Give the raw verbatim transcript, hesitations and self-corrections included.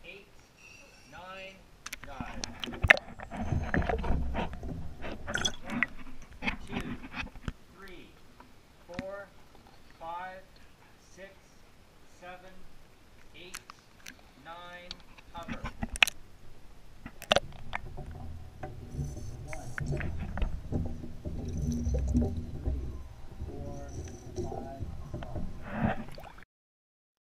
eight, nine, dive. One, two, three, four, five, six, seven, eight, nine, hover. One.